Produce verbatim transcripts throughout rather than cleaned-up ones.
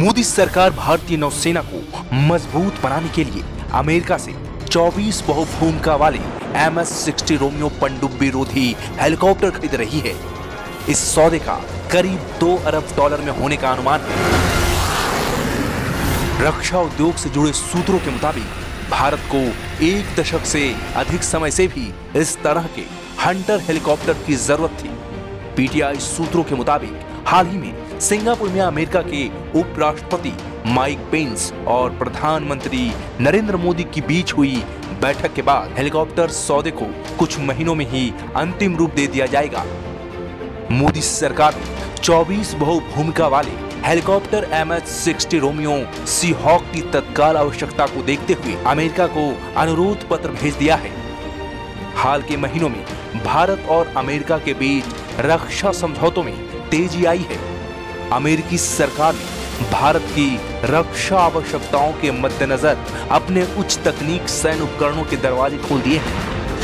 मोदी सरकार भारतीय नौसेना को मजबूत बनाने के लिए अमेरिका से चौबीस बहुभूमिका वाले एम एस सिक्सटी रोमियो पनडुब्बी रोधी हेलीकॉप्टर खरीद रही है। इस सौदे का करीब दो अरब डॉलर में होने का अनुमान है। रक्षा उद्योग से जुड़े सूत्रों के मुताबिक भारत को एक दशक से अधिक समय से भी इस तरह के हंटर हेलीकॉप्टर की जरूरत थी। पी टी आई सूत्रों के मुताबिक हाल ही में सिंगापुर में अमेरिका के उपराष्ट्रपति माइक पेंस और प्रधानमंत्री नरेंद्र मोदी के बीच हुई बैठक के बाद हेलीकॉप्टर सौदे को कुछ महीनों में ही अंतिम रूप दे दिया जाएगा। मोदी सरकार ने चौबीस बहुभूमिका वाले helicopter M H sixty Romeo Seahawk की तत्काल आवश्यकता को देखते हुए अमेरिका को अनुरोध पत्र भेज दिया है। हाल के महीनों में भारत और अमेरिका के बीच रक्षा समझौतों में तेजी आई है। अमेरिकी सरकार ने भारत की रक्षा आवश्यकताओं के मद्देनजर अपने उच्च तकनीक सैन्य उपकरणों के दरवाजे खोल दिए हैं।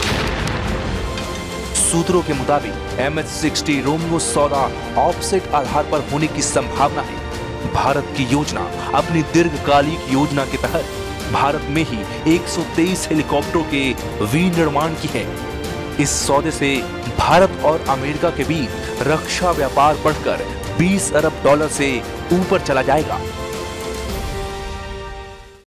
सूत्रों के मुताबिक एम एच सिक्सटी रोमियो सौदा ऑफसेट आधार पर होने की संभावना है। भारत की योजना अपनी दीर्घकालिक योजना के तहत भारत में ही एक सौ तेईस हेलीकॉप्टरों के विनिर्माण की है। इस सौदे से भारत और अमेरिका के बीच रक्षा व्यापार बढ़कर बीस अरब डॉलर से ऊपर चला जाएगा।